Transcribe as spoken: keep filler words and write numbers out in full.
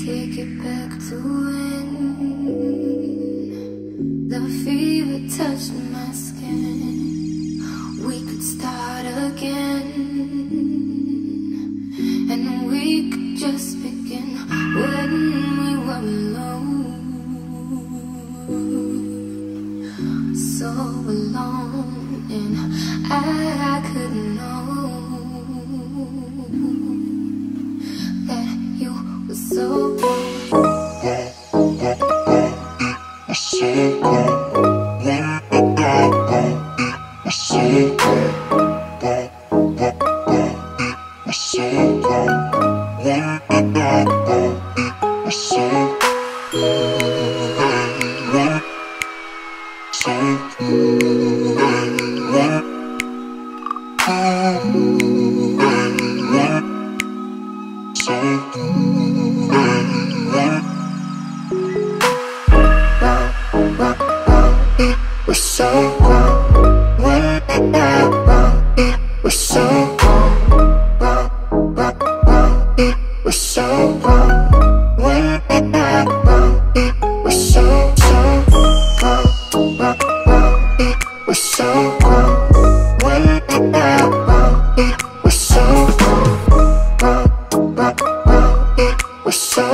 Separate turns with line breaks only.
take it back to when the fever touched my skin. We could start again, and we could just begin when we were alone, so alone, and I couldn't know that you were so wrong. So wrong, when I got wrong, it was so wrong, wrong, wrong, wrong. It was so wrong, when I got wrong, it was so wrong, so wrong, so was so wrong, when I got wrong, it was so wrong, wrong, wrong, wrong. It was so wrong, when I got wrong, it was so, so wrong, wrong, wrong. It was so wrong, when I got wrong, it was so wrong, wrong, wrong, wrong. It was so